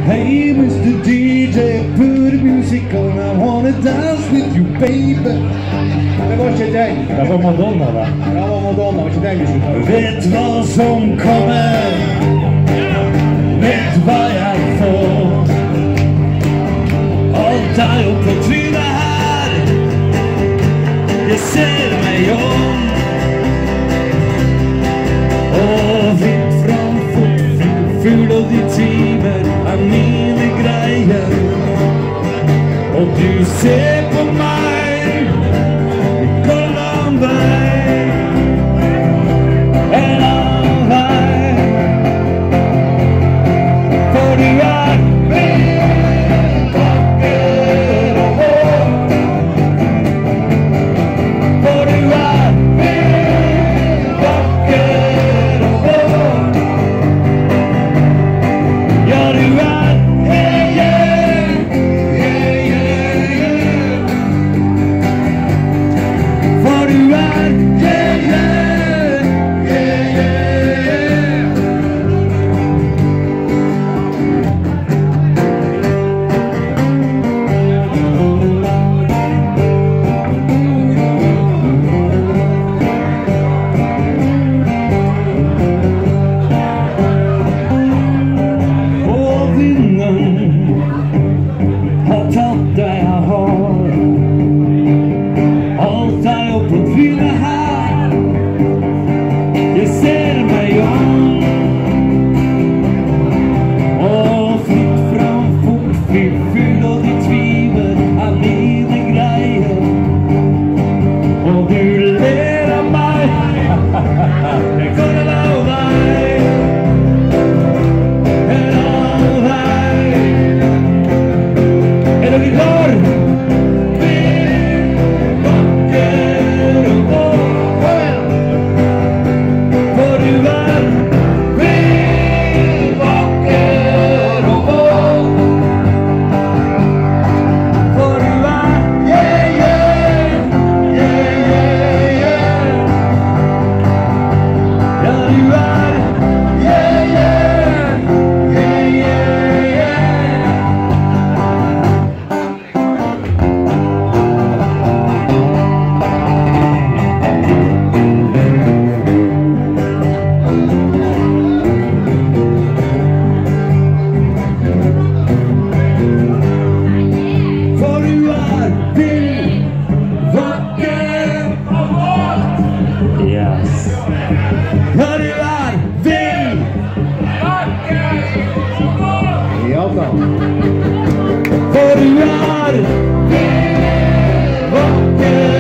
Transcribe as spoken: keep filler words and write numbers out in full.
Hey mister D J, put music on, I wanna dance with you, baby. Det var ikke den. Det var Madonna, da. Det var Madonna, var ikke den vi skulle ta. Vet hva som kommer, vet hva jeg får. Alt er jo på trynet her, jeg ser meg om. Og vidt fram fort, full av de timer er mine greier. Og du ser på meg, vi går en annen vei, en annen vei. For du er min vakker og vår. For du er min vakker og vår. Ja, du er, yeah, yeah, yeah, yeah, yeah. For du er, yeah, yeah, yeah, yeah, yeah. Og vinden har tatt det jeg har. Alt er jo på trynet her, jeg ser meg om. Og fritt fram fort, fyll full av de tviler er mine greier. Og du ler av meg, jeg går en annen vei, en annen vei. Er dere klar? Min vakker og vår. For du er min vakker og vår. For du er, yeah, yeah, yeah, yeah, yeah. Ja, du er, yeah, yeah, yeah, yeah, yeah. For du er min vakker og vår. Yes. Ja, du er min vakker og vår. Ja da. For du er min vakker